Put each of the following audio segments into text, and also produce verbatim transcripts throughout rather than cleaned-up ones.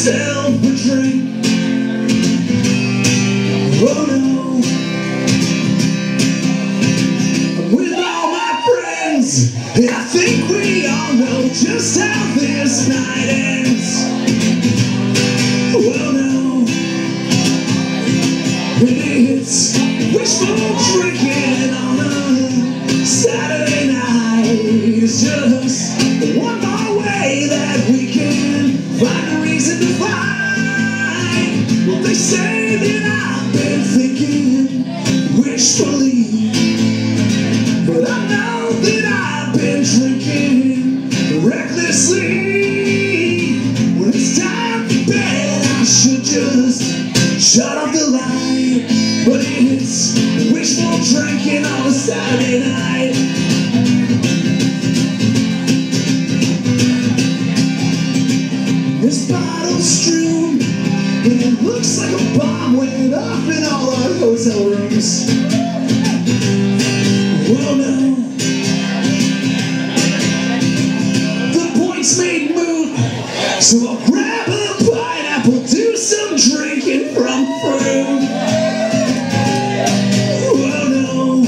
myself a drink. Oh no, I'm with all my friends, and I think we all know just how this night ends. Oh no, it's wishful drinking on a Saturday night. It's just one more way that we can find a reason to fight. Well, they say that I've been thinking wishfully, but I know that I've been drinking recklessly. When it's time for bed, I should just shut off the light, but it's wishful drinking on a Saturday night. This bottle's strewn, and it looks like a bomb went off in all our hotel rooms. Oh no, the points made moot, so I'll grab a pineapple, do some drinking from fruit. Oh no,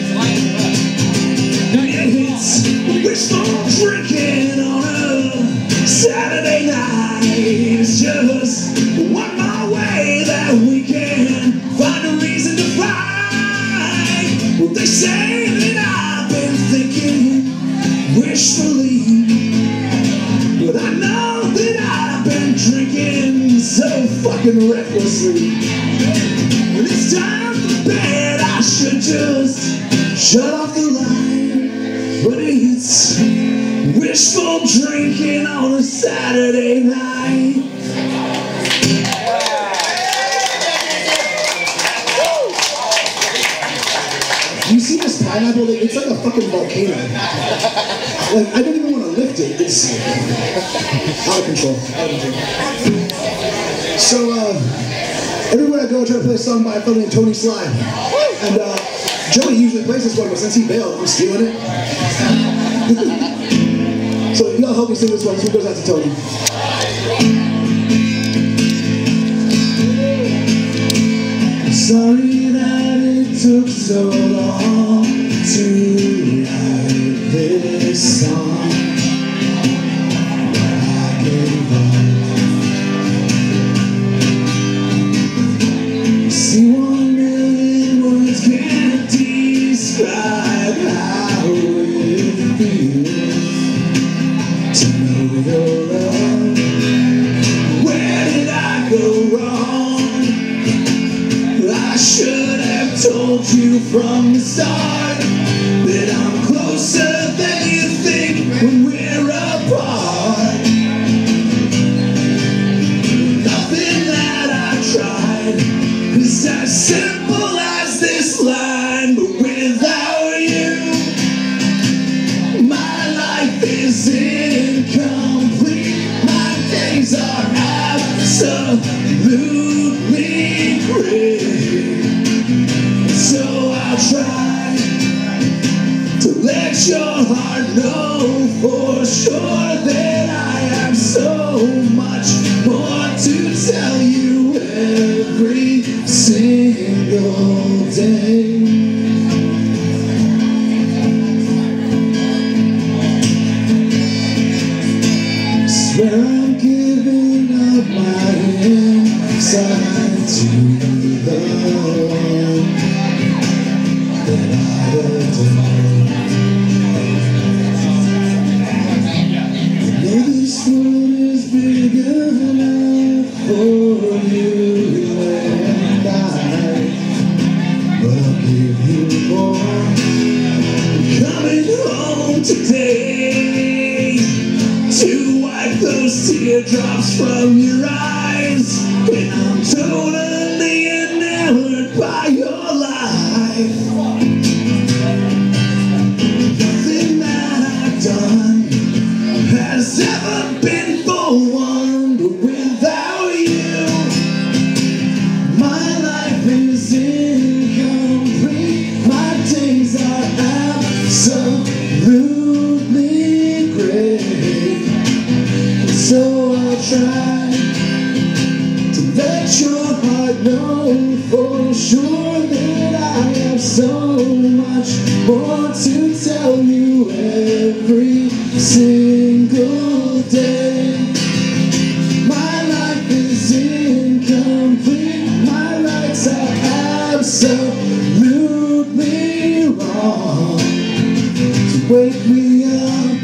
it's wishful drinking on a Saturday night. It's just one more way that we can find a reason to fight. Well, they say that I've been thinking wishfully, but I know that I've been drinking so fucking recklessly. When it's time for bed, I should just shut off the light, but it's wishful drinking on a Saturday night. You see this pineapple? It's like a fucking volcano. Like, I don't even want to lift it. It's out of control. Out of control. So, uh, everywhere I go, I try to play a song by a fellow named Tony Sly. And, uh, Joey usually plays this one, but since he bailed, I'm stealing it. So, y'all help me sing this one. So it goes out to Tony. Sorry that it took so long to write this song, but I gave up. See, one million words can't describe how it feels to know your love. Where did I go wrong? I should have told you from the start that I'm closer than you think when we're apart. Nothing that I tried is as simple as this line, but without you, my life is incomplete. My days are absolutely great. So I'll try to let your heart know for sure that I have so much more to tell you every single day. Swear I'm giving up my inside to the one that I adore. I know this world is big enough for you and I, but I'll give you more. I'm coming home today to wipe those teardrops from your eyes, and I'm totally enamored by your life. Nothing that I've done has ever been for one, but without you, my life is incomplete. My days are absolutely great. So I'll try let your heart know for sure that I have so much more to tell you every single day. My life is incomplete, my lights are absolutely wrong. So wake me up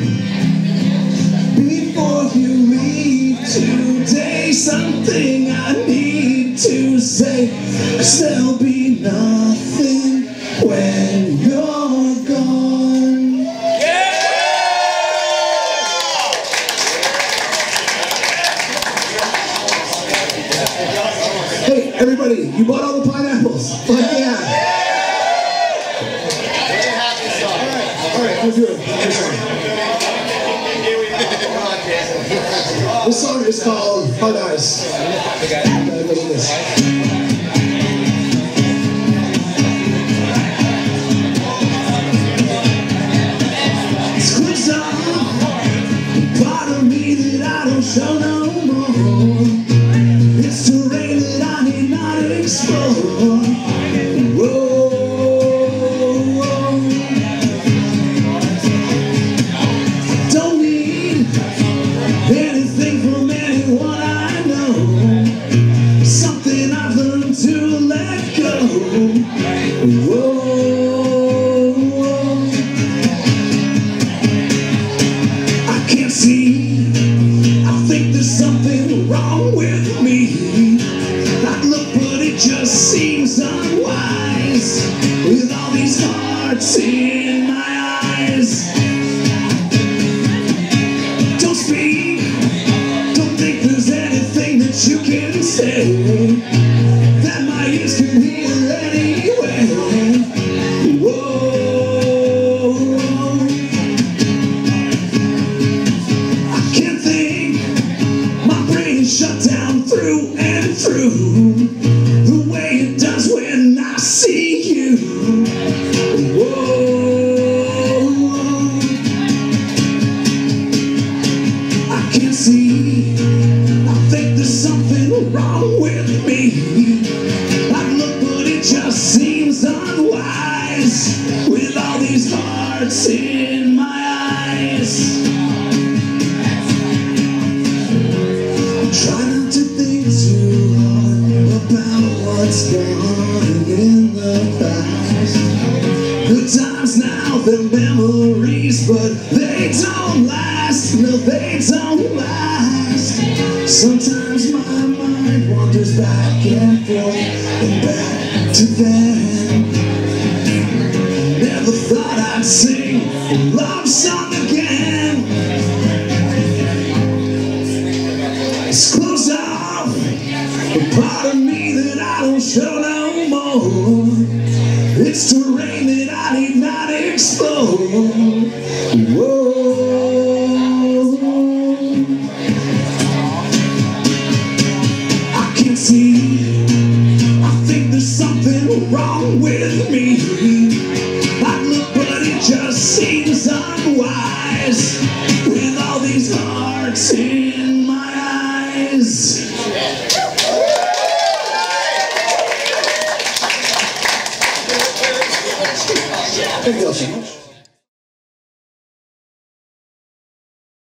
before you leave today. Something I need to say, 'cause there'll be nothing when you're gone. Hey, everybody, you bought all the pineapples. Fuck yeah. All right, let's do it. This song is called Hard Eyes. Squeeze on, part of me that I don't show no more. It's terrain that I need not explore. Whoa, whoa. Don't need anything from anyone I know. Something I've learned to let go. Whoa, whoa. I can't see. I think there's something wrong with me. I look, but it just seems unwise with all these hearts in my eyes. Don't speak. Don't think there's anything that you can say that my ears can hear anyway. Whoa, I can't think. My brain is shut down through and through, the way it does when I see you. Whoa, I can't see. I think there's something wrong with me. I look, but it just seems unwise with all these hearts in my eyes. Try not to think too hard about what's gone in the past. Good times now, they're memories, but they don't last. No, they don't last. Sometimes my mind wanders back and forth and back to then. Never thought I'd sing a love song again. It's closed off, a part of me that I don't show no more. It's terrain that I need not explore. Whoa, I can't see. I think there's something wrong with me. I look, but it just seems unwise with all these hearts in my eyes. Thank you all so much.